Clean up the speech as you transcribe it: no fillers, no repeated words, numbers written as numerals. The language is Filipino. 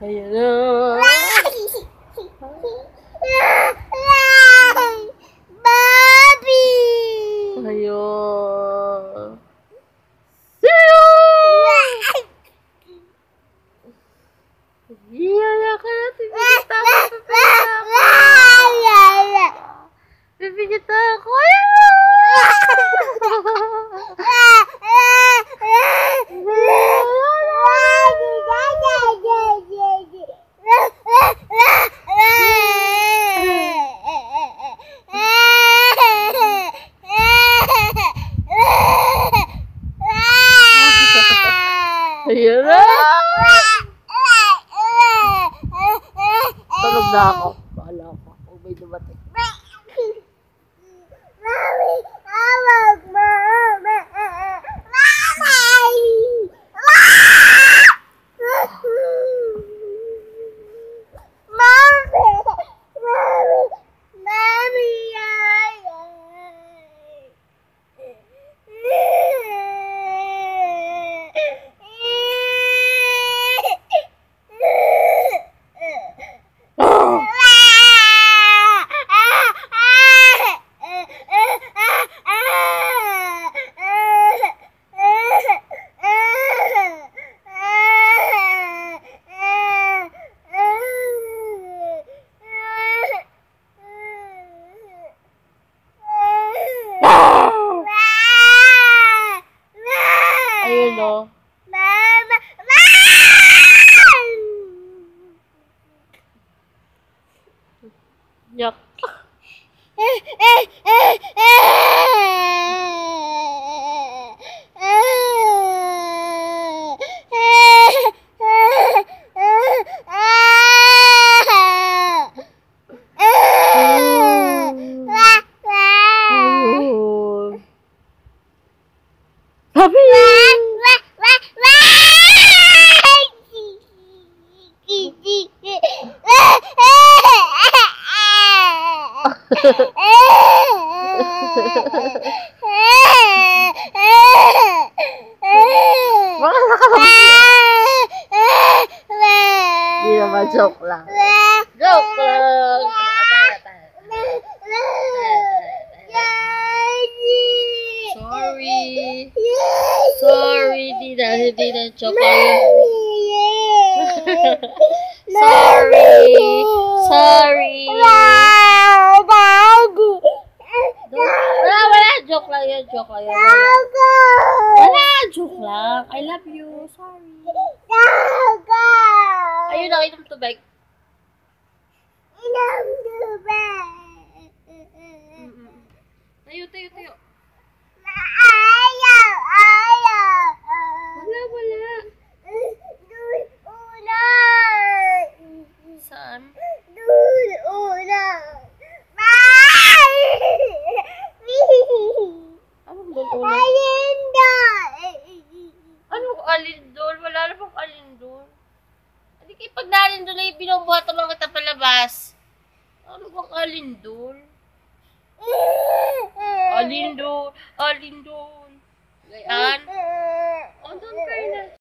Ayan na. Bobby! Ayun. Iyayak ka na. Pipigita ako. Pipigita ako. Ayan na. Tulog na ako. Bahala ako. Kung may dumating. Mami, awag mo. Ayun o. Yak. Ayun. Sabi! Makasa ka ba? Hindi naman, joke lang. Joke lang. Sorry. Sorry, hindi na joke lang. Sorry. Sorry. Wala. Joke lang yan. Joke lang yan. Wala. Joke lang. I love you. Sorry. Ayun, nakita mo tubig. Tayo. Wala. Saan? Anong doon? Anong alindol? Wala na pong alindol. Hindi kayo pag nalindol ay binubuhatan lang kita palabas. Ano bang alindol? Alindol. Gayaan. O, doon kayo na.